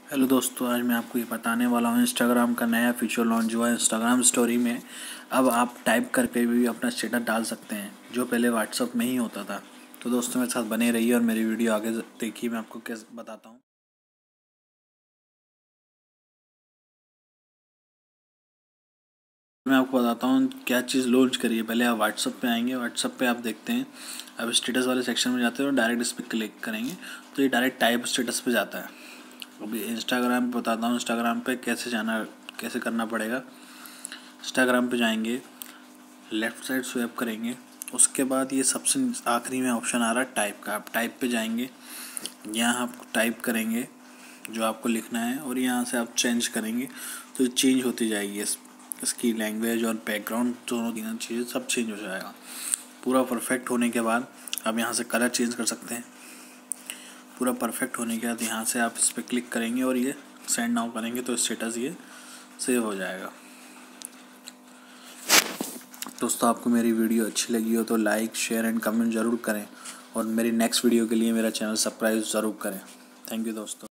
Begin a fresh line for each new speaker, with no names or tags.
Hello दोस्तों, आज मैं आपको ये बताने वाला हूँ इंस्टाग्राम का नया फीचर लॉन्च हुआ है। इंस्टाग्राम स्टोरी में अब आप टाइप करके भी अपना स्टेटस डाल सकते हैं, जो पहले व्हाट्सअप में ही होता था। तो दोस्तों मेरे साथ बने रहिए और मेरी वीडियो आगे देखिए, मैं आपको कैसे बताता हूँ। मैं आपको बताता हूँ क्या चीज़ लॉन्च करी है। पहले आप व्हाट्सअप पे आएंगे, व्हाट्सअप पे आप देखते हैं, अब स्टेटस वाले सेक्शन में जाते हैं और डायरेक्ट इस पर क्लिक करेंगे तो ये डायरेक्ट टाइप स्टेटस पे जाता है। अभी इंस्टाग्राम पे बताता हूँ इंस्टाग्राम पे कैसे जाना, कैसे करना पड़ेगा। इंस्टाग्राम पे जाएंगे, लेफ़्ट साइड स्वैप करेंगे, उसके बाद ये सबसे आखिरी में ऑप्शन आ रहा है टाइप का। आप टाइप पे जाएंगे, यहाँ आप टाइप करेंगे जो आपको लिखना है और यहाँ से आप चेंज करेंगे तो ये चेंज होती जाएगी। इसकी लैंग्वेज और बैकग्राउंड दोनों तीनों चीज़ें सब चेंज हो जाएगा। पूरा परफेक्ट होने के बाद आप यहाँ से कलर चेंज कर सकते हैं। पूरा परफेक्ट होने के बाद यहाँ से आप इस पर क्लिक करेंगे और ये सेंड नाउ करेंगे तो स्टेटस ये सेव हो जाएगा। दोस्तों आपको मेरी वीडियो अच्छी लगी हो तो लाइक, शेयर एंड कमेंट ज़रूर करें और मेरी नेक्स्ट वीडियो के लिए मेरा चैनल सब्सक्राइब ज़रूर करें। थैंक यू दोस्तों।